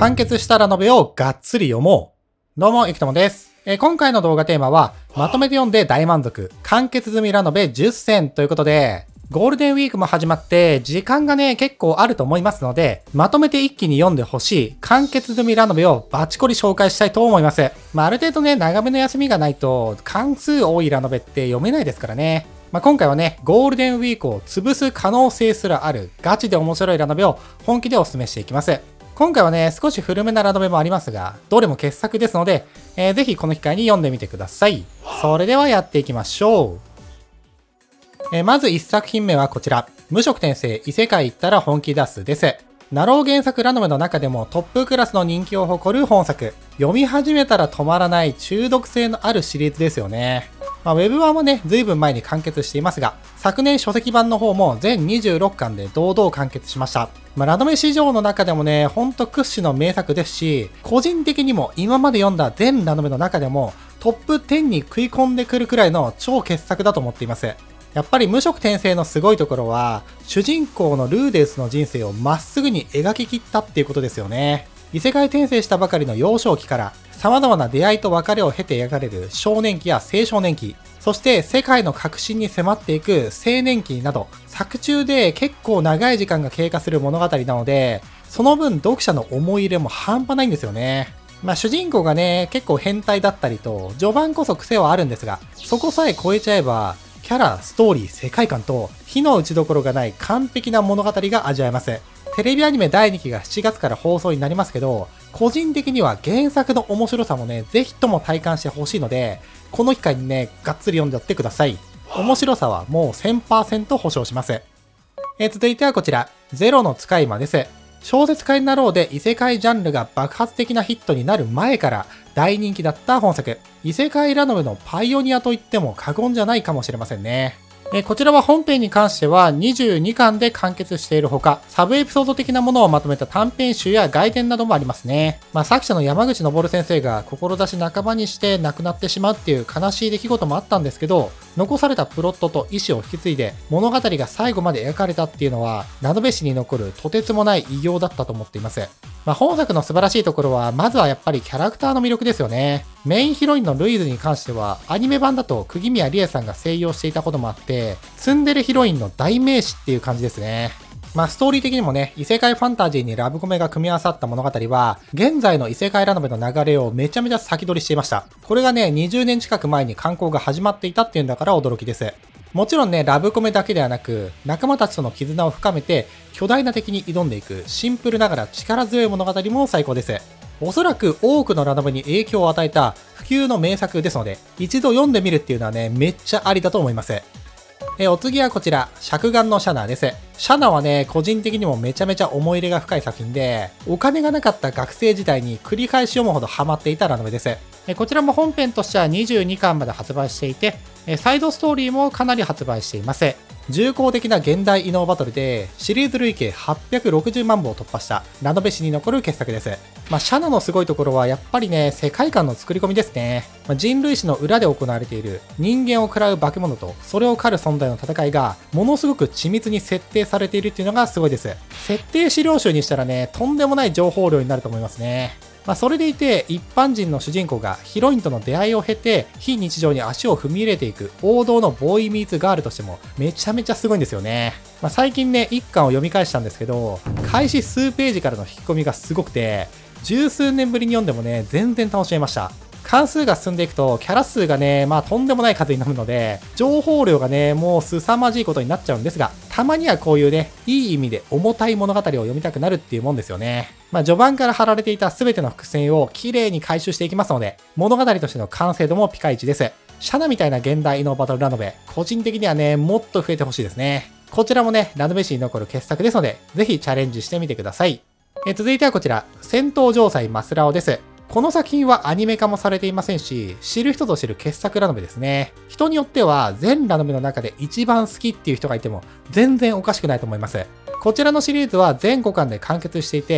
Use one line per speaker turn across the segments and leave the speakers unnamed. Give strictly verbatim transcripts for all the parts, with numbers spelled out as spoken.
完結したラノベをがっつり読もう。どうも、いくともです。えー、今回の動画テーマは、まとめて読んで大満足、完結済みラノベじゅっせんということで、ゴールデンウィークも始まって、時間がね、結構あると思いますので、まとめて一気に読んでほしい、完結済みラノベをバチコリ紹介したいと思います。まあ、ある程度ね、長めの休みがないと、関数多いラノベって読めないですからね。まあ、今回はね、ゴールデンウィークを潰す可能性すらある、ガチで面白いラノベを本気でお勧めしていきます。今回はね、少し古めなラノベもありますが、どれも傑作ですので、えー、ぜひこの機会に読んでみてください。それではやっていきましょう。えー、まずいっさく品目はこちら。無職転生異世界行ったら本気出すです。ナロー原作ラノベの中でもトップクラスの人気を誇る本作。読み始めたら止まらない中毒性のあるシリーズですよね。まあ、ウェブ版はね、ずいぶん前に完結していますが、昨年書籍版の方も全にじゅうろっかんで堂々完結しました。まあ、ラノベ市場の中でもね、ほんと屈指の名作ですし、個人的にも今まで読んだ全ラノベの中でもトップじゅうに食い込んでくるくらいの超傑作だと思っています。やっぱり無職転生のすごいところは、主人公のルーデウスの人生をまっすぐに描き切ったっていうことですよね。異世界転生したばかりの幼少期から、様々な出会いと別れを経て描かれる少年期や青少年期、そして世界の革新に迫っていく青年期など、作中で結構長い時間が経過する物語なので、その分読者の思い入れも半端ないんですよね。まあ主人公がね、結構変態だったりと、序盤こそ癖はあるんですが、そこさえ超えちゃえば、キャラ、ストーリー、世界観と、火の打ちどころがない完璧な物語が味わえます。テレビアニメだいにきがしちがつから放送になりますけど、個人的には原作の面白さもね、ぜひとも体感してほしいので、この機会にね、がっつり読んじゃってください。面白さはもう せんパーセント 保証します。えー、続いてはこちら、ゼロの使い魔です。小説家になろうで異世界ジャンルが爆発的なヒットになる前から大人気だった本作。異世界ラノベのパイオニアと言っても過言じゃないかもしれませんね。えこちらは本編に関してはにじゅうにかんで完結しているほか、サブエピソード的なものをまとめた短編集や外伝などもありますね。まあ作者の山口昇先生が志半ばにして亡くなってしまうっていう悲しい出来事もあったんですけど、残されたプロットと意思を引き継いで物語が最後まで描かれたっていうのは、ラノベ史に残るとてつもない偉業だったと思っています。まあ本作の素晴らしいところは、まずはやっぱりキャラクターの魅力ですよね。メインヒロインのルイズに関しては、アニメ版だと釘宮理恵さんが声優していたこともあって、ツンデレヒロインの代名詞っていう感じですね。まあストーリー的にもね、異世界ファンタジーにラブコメが組み合わさった物語は、現在の異世界ラノベの流れをめちゃめちゃ先取りしていました。これがね、にじゅうねん近く前に刊行が始まっていたっていうんだから驚きです。もちろんね、ラブコメだけではなく、仲間たちとの絆を深めて、巨大な敵に挑んでいく、シンプルながら力強い物語も最高です。おそらく多くのラノベに影響を与えた普及の名作ですので、一度読んでみるっていうのはね、めっちゃありだと思います。えお次はこちら、灼眼のシャナです。シャナはね、個人的にもめちゃめちゃ思い入れが深い作品で、お金がなかった学生時代に繰り返し読むほどハマっていたラノベです。えこちらも本編としてはにじゅうにかんまで発売していて、サイドストーリーもかなり発売しています。重厚的な現代異能バトルでシリーズ累計はっぴゃくろくじゅうまんぶを突破したラノベ史に残る傑作です。まあ、シャナのすごいところはやっぱりね、世界観の作り込みですね。まあ、人類史の裏で行われている人間を食らう化け物とそれを狩る存在の戦いがものすごく緻密に設定されているっていうのがすごいです。設定資料集にしたらね、とんでもない情報量になると思いますね。まあそれでいて一般人の主人公がヒロインとの出会いを経て非日常に足を踏み入れていく王道のボーイミーツガールとしてもめちゃめちゃすごいんですよね。まあ最近ね一巻を読み返したんですけど、開始数ページからの引き込みがすごくて、十数年ぶりに読んでもね全然楽しめました。関数が進んでいくとキャラ数がね、まあとんでもない数になるので、情報量がね、もう凄まじいことになっちゃうんですが、たまにはこういうね、いい意味で重たい物語を読みたくなるっていうもんですよね。まあ序盤から貼られていた全ての伏線を綺麗に回収していきますので、物語としての完成度もピカイチです。シャナみたいな現代異能バトルラノベ、個人的にはね、もっと増えてほしいですね。こちらもね、ラノベ史に残る傑作ですので、ぜひチャレンジしてみてください。え続いてはこちら、戦闘城塞マスラオです。この作品はアニメ化もされていませんし、知る人ぞ知る傑作ラノベですね。人によっては全ラノベの中で一番好きっていう人がいても全然おかしくないと思います。こちらのシリーズは全ごかんで完結していて、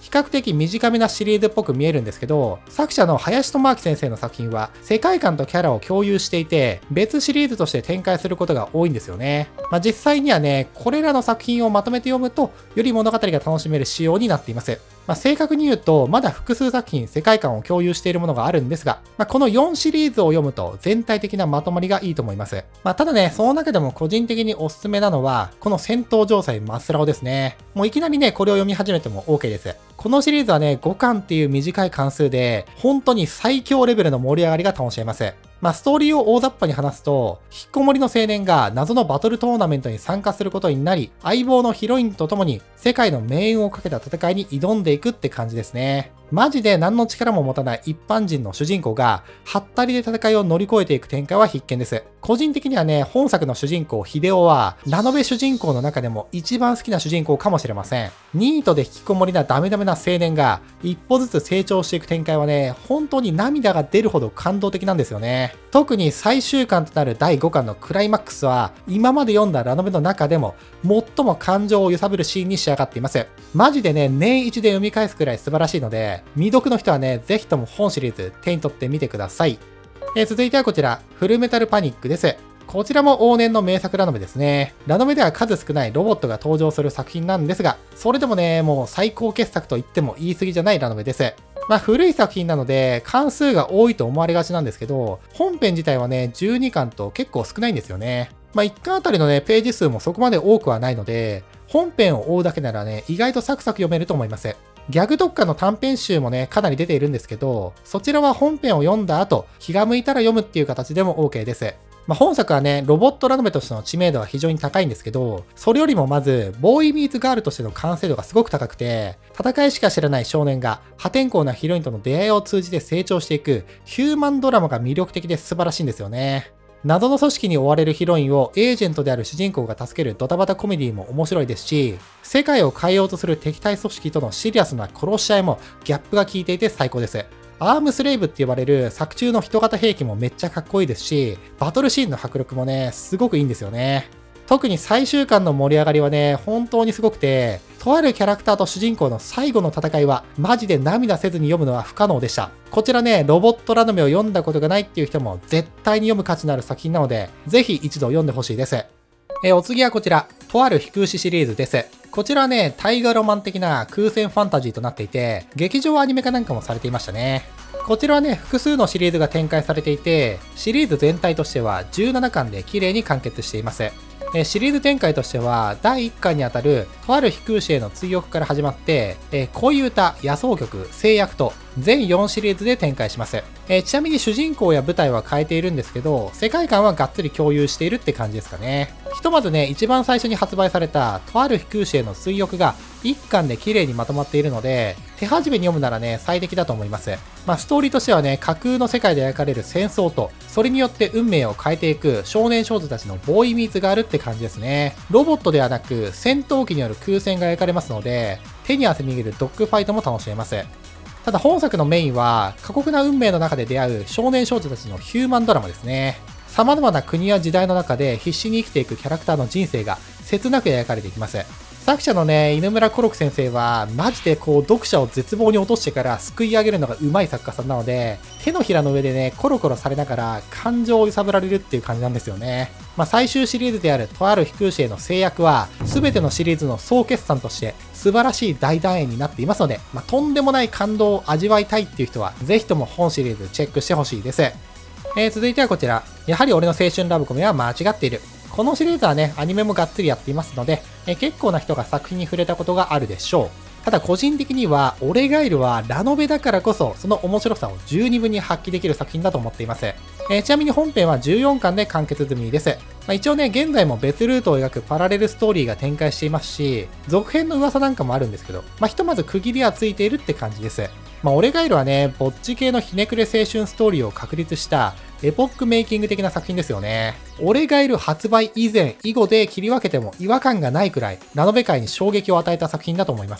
比較的短めなシリーズっぽく見えるんですけど、作者の林智明先生の作品は世界観とキャラを共有していて、別シリーズとして展開することが多いんですよね。まあ、実際にはね、これらの作品をまとめて読むと、より物語が楽しめる仕様になっています。まあ、正確に言うと、まだ複数作品世界観を共有しているものがあるんですが、まあ、このよんシリーズを読むと全体的なまとまりがいいと思います。まあ、ただね、その中でも個人的におすすめなのは、この戦闘城塞マスラオですね。もういきなりね、これを読み始めても OK です。このシリーズはね、ごかんっていう短い関数で、本当に最強レベルの盛り上がりが楽しめます。まあ、ストーリーを大雑把に話すと、引きこもりの青年が謎のバトルトーナメントに参加することになり、相棒のヒロインと共に世界の命運をかけた戦いに挑んでいくって感じですね。マジで何の力も持たない一般人の主人公が、はったりで戦いを乗り越えていく展開は必見です。個人的にはね、本作の主人公、秀夫は、ラノベ主人公の中でも一番好きな主人公かもしれません。ニートで引きこもりなダメダメな青年が、一歩ずつ成長していく展開はね、本当に涙が出るほど感動的なんですよね。特に最終巻となるだいごかんのクライマックスは、今まで読んだラノベの中でも、最も感情を揺さぶるシーンに仕上がっています。マジでね、年一で読み返すくらい素晴らしいので、未読の人はね、ぜひとも本シリーズ手に取ってみてください。えー、続いてはこちら、フルメタルパニックです。こちらも往年の名作ラノベですね。ラノベでは数少ないロボットが登場する作品なんですが、それでもね、もう最高傑作と言っても言い過ぎじゃないラノベです。まあ古い作品なので、関数が多いと思われがちなんですけど、本編自体はね、じゅうにかんと結構少ないんですよね。まあいっかんあたりのね、ページ数もそこまで多くはないので、本編を追うだけならね、意外とサクサク読めると思います。ギャグ特化の短編集もね、かなり出ているんですけど、そちらは本編を読んだ後、気が向いたら読むっていう形でも OK です。まあ、本作はね、ロボットラノベとしての知名度は非常に高いんですけど、それよりもまず、ボーイミーツガールとしての完成度がすごく高くて、戦いしか知らない少年が破天荒なヒロインとの出会いを通じて成長していくヒューマンドラマが魅力的で素晴らしいんですよね。謎の組織に追われるヒロインをエージェントである主人公が助けるドタバタコメディも面白いですし、世界を変えようとする敵対組織とのシリアスな殺し合いもギャップが効いていて最高です。アームスレイブって呼ばれる作中の人型兵器もめっちゃかっこいいですし、バトルシーンの迫力もね、すごくいいんですよね。特に最終巻の盛り上がりはね、本当にすごくて、とあるキャラクターと主人公の最後の戦いは、マジで涙せずに読むのは不可能でした。こちらね、ロボットラノベを読んだことがないっていう人も絶対に読む価値のある作品なので、ぜひ一度読んでほしいです。えー、お次はこちら、とある飛空士シリーズです。こちらはね、大河ロマン的な空戦ファンタジーとなっていて、劇場アニメ化なんかもされていましたね。こちらはね、複数のシリーズが展開されていて、シリーズ全体としてはじゅうななかんで綺麗に完結しています。えシリーズ展開としては、だいいっかんにあたる、とある飛空士への追憶から始まって、え恋歌、野草曲、制約と、全よんシリーズで展開します。えちなみに主人公や舞台は変えているんですけど、世界観はがっつり共有しているって感じですかね。ひとまずね、一番最初に発売された、とある飛空士への追憶が、いっかんで綺麗にまとまっているので、手始めに読むならね、最適だと思います。まあ、ストーリーとしてはね、架空の世界で描かれる戦争と、それによって運命を変えていく少年少女たちのボーイミーツがあるって感じですね。ロボットではなく、戦闘機による空戦が描かれますので、手に汗握るドッグファイトも楽しめます。ただ本作のメインは、過酷な運命の中で出会う少年少女たちのヒューマンドラマですね。様々な国や時代の中で必死に生きていくキャラクターの人生が切なく描かれていきます。作者のね、犬村コロク先生は、マジでこう、読者を絶望に落としてから救い上げるのが上手い作家さんなので、手のひらの上でね、コロコロされながら感情を揺さぶられるっていう感じなんですよね。まあ、最終シリーズであるとある飛空士への制約は、全てのシリーズの総決算として素晴らしい大団円になっていますので、まあ、とんでもない感動を味わいたいっていう人は、ぜひとも本シリーズチェックしてほしいです。えー、続いてはこちら。やはり俺の青春ラブコメは間違っている。このシリーズはね、アニメもがっつりやっていますので、え結構な人が作品に触れたことがあるでしょう。ただ個人的には、俺ガイルはラノベだからこそ、その面白さを十二分に発揮できる作品だと思っています。えー、ちなみに本編はじゅうよんかんで完結済みです。まあ、一応ね、現在も別ルートを描くパラレルストーリーが展開していますし、続編の噂なんかもあるんですけど、まあ、ひとまず区切りはついているって感じです。まあ、俺ガイルはね、ぼっち系のひねくれ青春ストーリーを確立したエポックメイキング的な作品ですよね。俺ガイル発売以前、以後で切り分けても違和感がないくらい、ラノベ界に衝撃を与えた作品だと思います。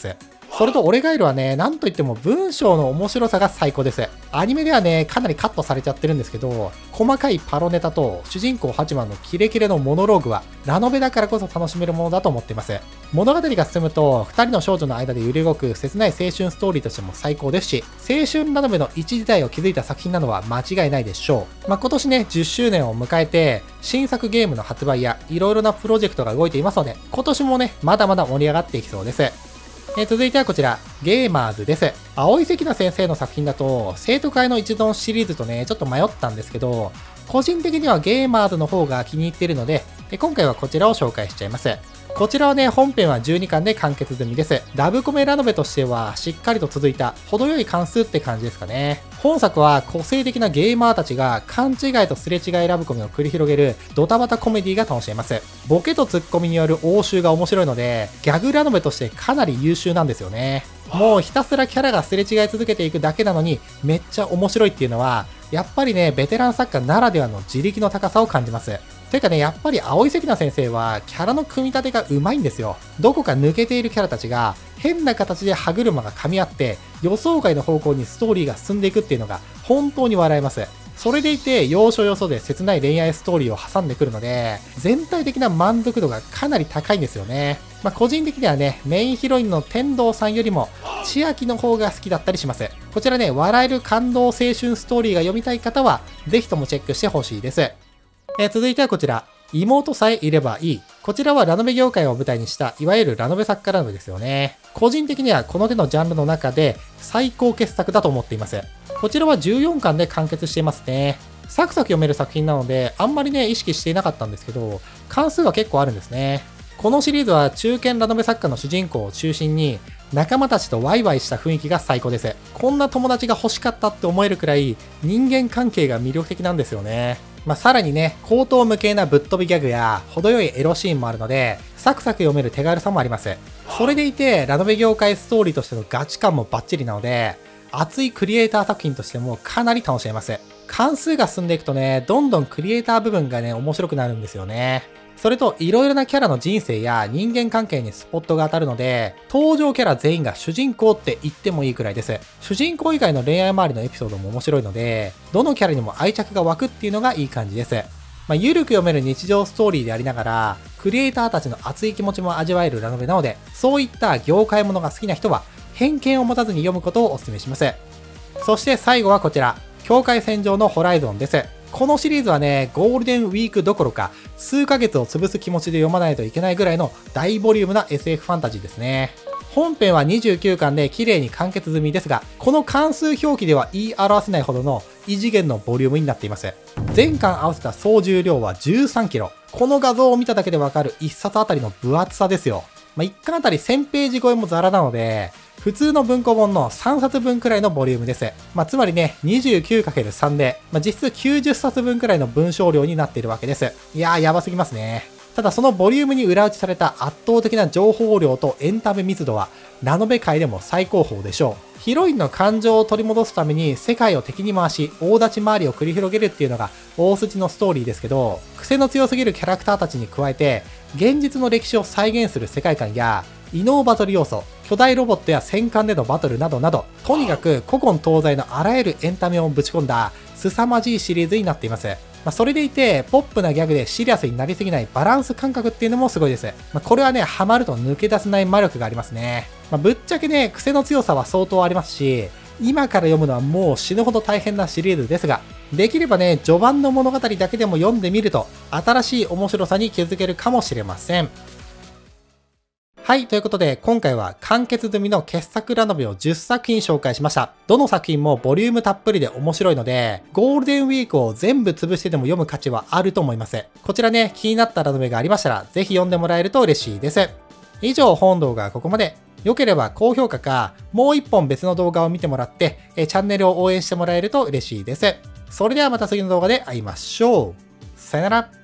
それとオレガエルはね、なんといっても文章の面白さが最高です。アニメではね、かなりカットされちゃってるんですけど、細かいパロネタと主人公はちばんのキレキレのモノローグは、ラノベだからこそ楽しめるものだと思っています。物語が進むと、ふたりの少女の間で揺れ動く切ない青春ストーリーとしても最高ですし、青春ラノベの一時代を築いた作品なのは間違いないでしょう。まあ、今年ね、じゅっしゅうねんを迎えて、新作ゲームの発売や、いろいろなプロジェクトが動いていますので、今年もね、まだまだ盛り上がっていきそうです。えー、続いてはこちら、ゲーマーズです。青井関奈先生の作品だと、生徒会の一存シリーズとね、ちょっと迷ったんですけど、個人的にはゲーマーズの方が気に入っているので、今回はこちらを紹介しちゃいます。こちらはね、本編はじゅうにかんで完結済みです。ラブコメラノベとしては、しっかりと続いた、程よい関数って感じですかね。本作は個性的なゲーマーたちが勘違いとすれ違いラブコメを繰り広げるドタバタコメディが楽しめます。ボケとツッコミによる応酬が面白いので、ギャグラノベとしてかなり優秀なんですよね。もうひたすらキャラがすれ違い続けていくだけなのに、めっちゃ面白いっていうのは、やっぱりね、ベテラン作家ならではの自力の高さを感じます。というかね、やっぱり青井関奈先生はキャラの組み立てがうまいんですよ。どこか抜けているキャラたちが変な形で歯車が噛み合って予想外の方向にストーリーが進んでいくっていうのが本当に笑えます。それでいて要所要所で切ない恋愛ストーリーを挟んでくるので全体的な満足度がかなり高いんですよね。まあ個人的にはね、メインヒロインの天童さんよりも千秋の方が好きだったりします。こちらね、笑える感動青春ストーリーが読みたい方はぜひともチェックしてほしいです。えー、続いてはこちら。妹さえいればいい。こちらはラノベ業界を舞台にした、いわゆるラノベ作家ラノベですよね。個人的にはこの手のジャンルの中で最高傑作だと思っています。こちらはじゅうよんかんで完結していますね。サクサク読める作品なので、あんまりね、意識していなかったんですけど、関数は結構あるんですね。このシリーズは中堅ラノベ作家の主人公を中心に、仲間たちとワイワイした雰囲気が最高です。こんな友達が欲しかったって思えるくらい、人間関係が魅力的なんですよね。まあ、さらにね、口頭無形なぶっ飛びギャグや、程よいエロシーンもあるので、サクサク読める手軽さもあります。それでいて、ラノベ業界ストーリーとしてのガチ感もバッチリなので、熱いクリエイター作品としてもかなり楽しめます。関数が進んでいくとね、どんどんクリエイター部分がね、面白くなるんですよね。それと、いろいろなキャラの人生や人間関係にスポットが当たるので、登場キャラ全員が主人公って言ってもいいくらいです。主人公以外の恋愛周りのエピソードも面白いので、どのキャラにも愛着が湧くっていうのがいい感じです。まあ、ゆるく読める日常ストーリーでありながら、クリエイターたちの熱い気持ちも味わえるラノベなので、そういった業界ものが好きな人は、偏見を持たずに読むことをお勧めします。そして最後はこちら、境界線上のホライゾンです。このシリーズはね、ゴールデンウィークどころか、数ヶ月を潰す気持ちで読まないといけないぐらいの大ボリュームな エスエフ ファンタジーですね。本編はにじゅうきゅうかんで綺麗に完結済みですが、この関数表記では言い表せないほどの異次元のボリュームになっています。全巻合わせた総重量はじゅうさんキロ。この画像を見ただけでわかるいっさつあたりの分厚さですよ。まあ、いっかんあたりせんページ超えもザラなので、普通の文庫本のさんさつぶんくらいのボリュームです。まあ、つまりね、にじゅうきゅうかけるさん で、まあ、実質きゅうじゅっさつぶんくらいの文章量になっているわけです。いやー、やばすぎますね。ただそのボリュームに裏打ちされた圧倒的な情報量とエンタメ密度は、ラノベ界でも最高峰でしょう。ヒロインの感情を取り戻すために世界を敵に回し、大立ち回りを繰り広げるっていうのが大筋のストーリーですけど、癖の強すぎるキャラクターたちに加えて、現実の歴史を再現する世界観や、異能バトル要素、巨大ロボットや戦艦でのバトルなどなど、とにかく古今東西のあらゆるエンタメをぶち込んだ、凄まじいシリーズになっています。まあ、それでいて、ポップなギャグでシリアスになりすぎないバランス感覚っていうのもすごいです。まあ、これはね、ハマると抜け出せない魔力がありますね。まあ、ぶっちゃけね、癖の強さは相当ありますし、今から読むのはもう死ぬほど大変なシリーズですが、できればね、序盤の物語だけでも読んでみると、新しい面白さに気づけるかもしれません。はい。ということで、今回は完結済みの傑作ラノベをじゅっさくひん紹介しました。どの作品もボリュームたっぷりで面白いので、ゴールデンウィークを全部潰してでも読む価値はあると思います。こちらね、気になったラノベがありましたら、ぜひ読んでもらえると嬉しいです。以上、本動画はここまで。良ければ高評価か、もう一本別の動画を見てもらって、えチャンネルを応援してもらえると嬉しいです。それではまた次の動画で会いましょう。さよなら。